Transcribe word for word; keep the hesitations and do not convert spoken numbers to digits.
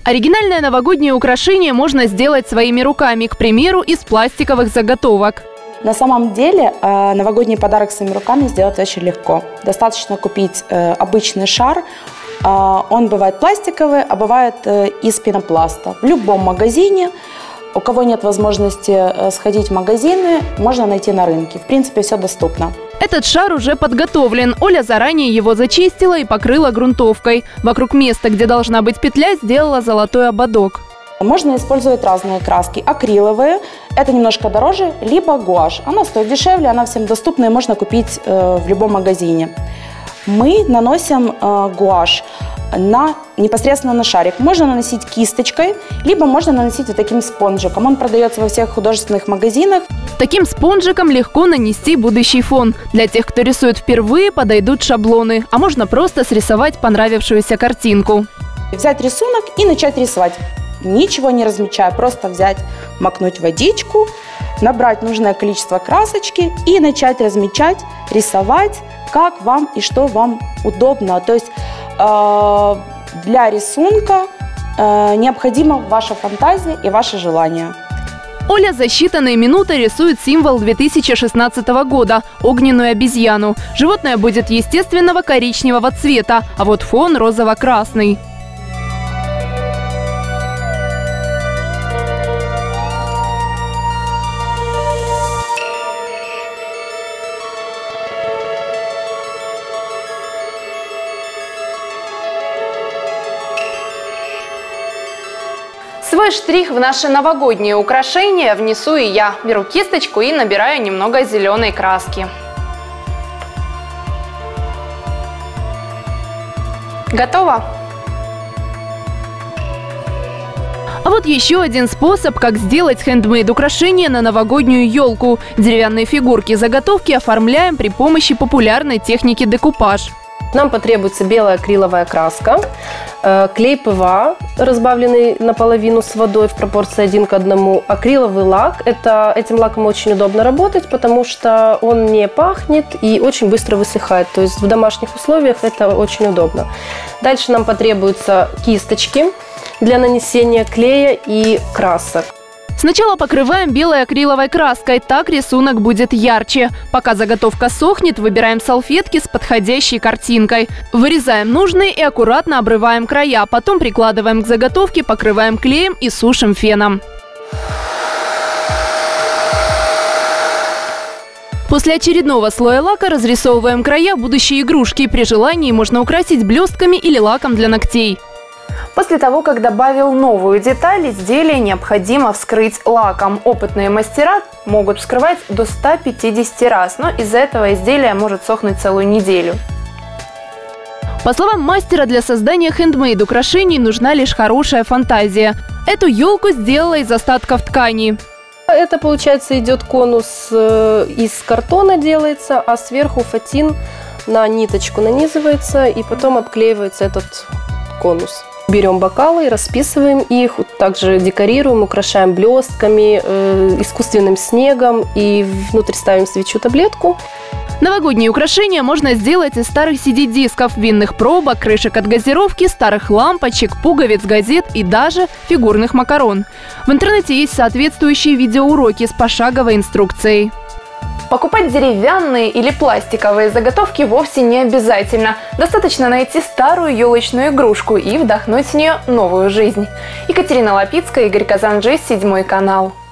Оригинальное новогоднее украшение можно сделать своими руками, к примеру, из пластиковых заготовок. На самом деле новогодний подарок своими руками сделать очень легко. Достаточно купить обычный шар. Он бывает пластиковый, а бывает из пенопласта. В любом магазине, у кого нет возможности сходить в магазины, можно найти на рынке. В принципе, все доступно. Этот шар уже подготовлен. Оля заранее его зачистила и покрыла грунтовкой. Вокруг места, где должна быть петля, сделала золотой ободок. Можно использовать разные краски. Акриловые – это немножко дороже, либо гуашь. Она стоит дешевле, она всем доступна и можно купить э, в любом магазине. Мы наносим э, гуашь на, непосредственно на шарик. Можно наносить кисточкой, либо можно наносить вот таким спонжиком. Он продается во всех художественных магазинах. Таким спонжиком легко нанести будущий фон. Для тех, кто рисует впервые, подойдут шаблоны, а можно просто срисовать понравившуюся картинку. Взять рисунок и начать рисовать. Ничего не размечая, просто взять, макнуть водичку, набрать нужное количество красочки и начать размечать, рисовать, как вам и что вам удобно. То есть э, для рисунка э, необходима ваша фантазия и ваше желание. Оля за считанные минуты рисует символ две тысячи шестнадцатого года – огненную обезьяну. Животное будет естественного коричневого цвета, а вот фон розово-красный. Свой штрих в наше новогоднее украшение внесу и я. Беру кисточку и набираю немного зеленой краски. Готово? А вот еще один способ, как сделать хендмейд украшение на новогоднюю елку. Деревянные фигурки-заготовки оформляем при помощи популярной техники декупаж. Нам потребуется белая акриловая краска, клей ПВА, разбавленный наполовину с водой в пропорции один к одному, акриловый лак. Это, этим лаком очень удобно работать, потому что он не пахнет и очень быстро высыхает. То есть в домашних условиях это очень удобно. Дальше нам потребуются кисточки для нанесения клея и красок. Сначала покрываем белой акриловой краской, так рисунок будет ярче. Пока заготовка сохнет, выбираем салфетки с подходящей картинкой. Вырезаем нужные и аккуратно обрываем края. Потом прикладываем к заготовке, покрываем клеем и сушим феном. После очередного слоя лака разрисовываем края будущей игрушки. При желании можно украсить блестками или лаком для ногтей. После того, как добавил новую деталь, изделие необходимо вскрыть лаком. Опытные мастера могут вскрывать до ста пятидесяти раз, но из-за этого изделие может сохнуть целую неделю. По словам мастера, для создания хендмейд украшений нужна лишь хорошая фантазия. Эту елку сделала из остатков ткани. Это, получается, идет конус из картона делается, а сверху фатин на ниточку нанизывается и потом обклеивается этот конус. Берем бокалы, расписываем их, также декорируем, украшаем блестками, э, искусственным снегом и внутрь ставим свечу-таблетку. Новогодние украшения можно сделать из старых си ди-дисков, винных пробок, крышек от газировки, старых лампочек, пуговиц, газет и даже фигурных макарон. В интернете есть соответствующие видеоуроки с пошаговой инструкцией. Покупать деревянные или пластиковые заготовки вовсе не обязательно. Достаточно найти старую елочную игрушку и вдохнуть в нее новую жизнь. Екатерина Лапицкая, Игорь Казанжи, седьмой канал.